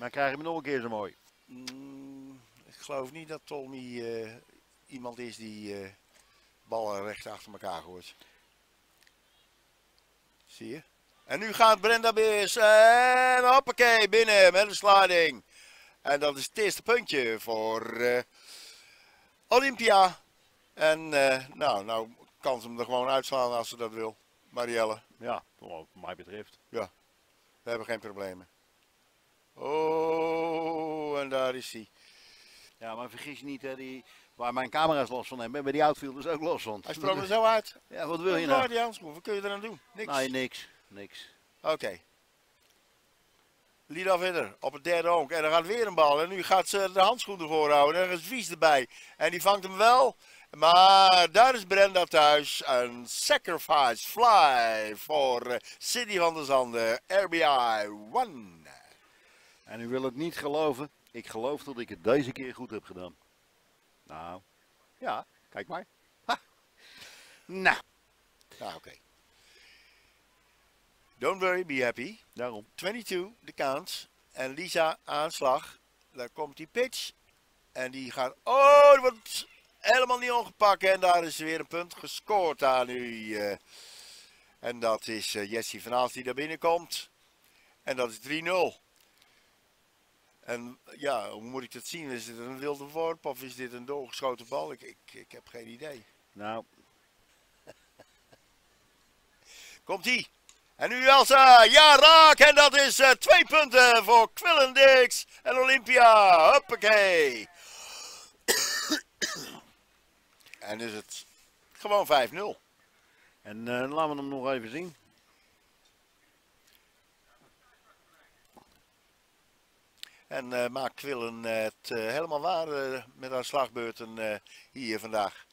Maar krijg je hem nog een keer zo mooi. Ik geloof niet dat Tolmy iemand is die ballen recht achter elkaar gooit. Zie je? En nu gaat Brenda Beers en hoppakee, binnen met een sliding. En dat is het eerste puntje voor Olympia. En nou kan ze hem er gewoon uitslaan als ze dat wil. Marielle. Ja, wat mij betreft. Ja, we hebben geen problemen. Oh, en daar is hij. Ja, maar vergis je niet, hè, waar mijn camera's los van hebben, hebben die outfielders ook los van. Hij sprong er zo uit. Ja, wat wil je nou? nou? Die handschoen, wat kun je eraan doen? Niks. Nee, niks. Oké. Lida verder op het derde honk. En er gaat weer een bal. En nu gaat ze de handschoen ervoor houden. En er is Wies erbij. En die vangt hem wel. Maar daar is Brenda thuis. Een sacrifice fly voor Cindy van der Zanden. RBI 1. En u wil het niet geloven. Ik geloof dat ik het deze keer goed heb gedaan. Nou, ja, kijk maar. Ha. Nou. Nou, oké. Don't worry, be happy. Daarom. 22, de count. En Lisa aanslag. Daar komt die pitch. En die gaat... Oh, die wordt helemaal niet ongepakt. En daar is weer een punt gescoord aan nu. En dat is Jessie van Aals die daar binnenkomt. En dat is 3-0. En ja, hoe moet ik dat zien? Is dit een wilde worp of is dit een doorgeschoten bal? Ik heb geen idee. Nou. Komt-ie. En nu Elsa, ja raak en dat is 2 punten voor Quillendix en Olympia. Hoppakee. En is het gewoon 5-0. En laten we hem nog even zien. En maakt Quillen het helemaal waar met haar slagbeurten hier vandaag.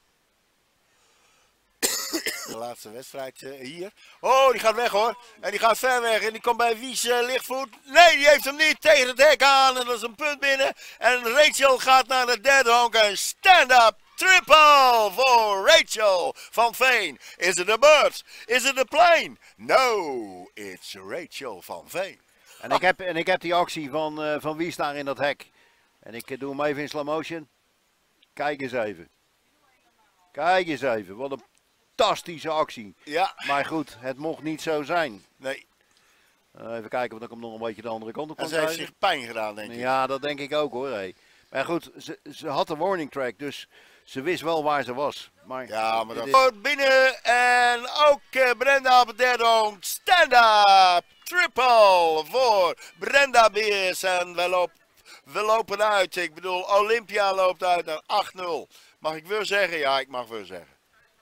De laatste wedstrijd hier. Oh, die gaat weg hoor. En die gaat ver weg. En die komt bij Wies lichtvoet. Nee, die heeft hem niet tegen het hek aan. En dat is een punt binnen. En Rachel gaat naar de derde honk. En stand-up triple voor Rachel van Veen. Is het een bird? Is het een plane? No, it's Rachel van Veen. En ik heb die actie van Wies daar in dat hek. En ik doe hem even in slow motion. Kijk eens even. Kijk eens even. Wat een fantastische actie. Ja. Maar goed, het mocht niet zo zijn. Nee. Even kijken of ik hem nog een beetje de andere kant op kan En ze heeft krijgen. zich pijn gedaan, denk ik. Ja, dat denk ik ook hoor. Hey. Maar goed, ze had de warning track, dus ze wist wel waar ze was. Maar ja, maar dat... Binnen en ook Brenda op het derde honk. Stand-up triple voor Brenda Beers. En we lopen uit. Ik bedoel, Olympia loopt uit naar 8-0. Mag ik weer zeggen? Ja, ik mag weer zeggen.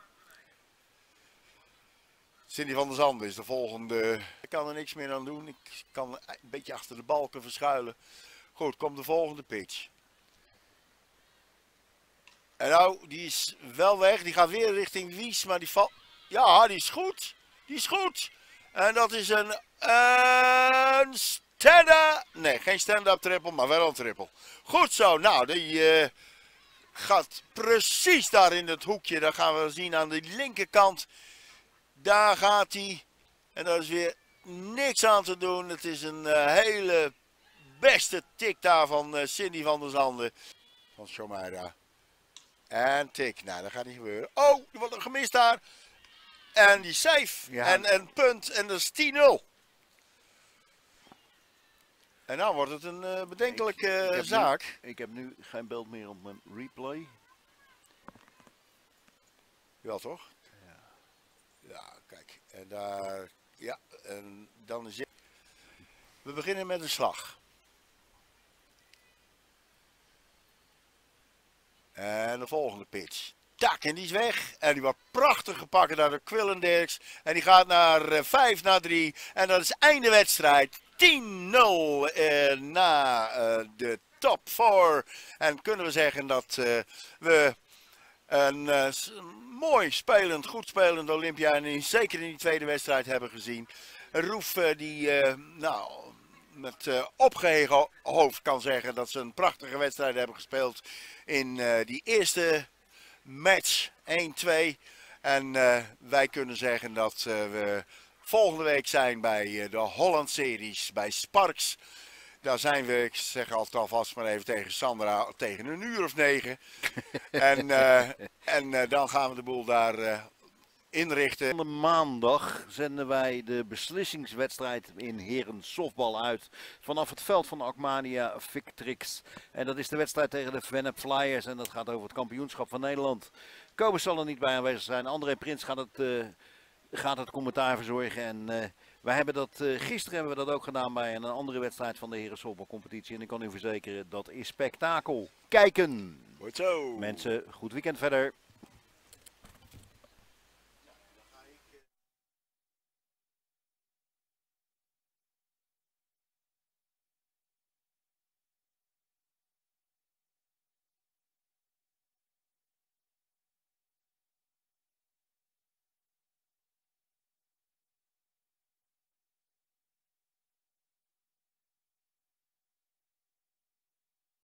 Cindy van der Zanden is de volgende. Ik kan er niks meer aan doen. Ik kan een beetje achter de balken verschuilen. Goed, komt de volgende pitch. En nou, die is wel weg. Die gaat weer richting Wies, maar die valt... Ja, die is goed. Die is goed. En dat is een stand-up... Nee, geen stand-up triple, maar wel een triple. Goed zo. Nou, die gaat precies daar in het hoekje. Dat gaan we zien aan de linkerkant. Daar gaat hij. En daar is weer niks aan te doen. Het is een hele beste tik daar van Cindy van der Zanden. Van Shomaira. En tik. Nou, dat gaat niet gebeuren. Oh, er wordt een gemist daar. En die safe. Ja. En een punt. En dat is 10-0. En nou wordt het een bedenkelijke zaak. Ik heb nu geen beeld meer op mijn replay. Ja, toch? Ja. Ja, kijk. En daar... Ja, en dan is het... We beginnen met een slag. En de volgende pitch. Tak, en die is weg. En die wordt prachtig gepakt naar de Quillendix. En die gaat naar 5-3. En dat is einde wedstrijd. 10-0 na de top 4. En kunnen we zeggen dat we een mooi spelend, goed spelend Olympia. En zeker in die tweede wedstrijd hebben gezien. Roef die nou... met opgeheven hoofd kan zeggen dat ze een prachtige wedstrijd hebben gespeeld in die eerste match 1-2. En wij kunnen zeggen dat we volgende week zijn bij de Holland Series, bij Sparks. Daar zijn we, ik zeg altijd alvast maar even tegen Sandra, tegen 1:00 of 9. en dan gaan we de boel daar inrichten. Van de maandag zenden wij de beslissingswedstrijd in heren softbal uit vanaf het veld van Akmania Victrix. En dat is de wedstrijd tegen de Vennep Flyers en dat gaat over het kampioenschap van Nederland. Kobus zal er niet bij aanwezig zijn. André Prins gaat het commentaar verzorgen. En wij hebben dat, gisteren hebben we dat ook gedaan bij een andere wedstrijd van de heren softbalcompetitie. En ik kan u verzekeren, dat is spektakel. Kijken! Goed zo. Mensen, goed weekend verder.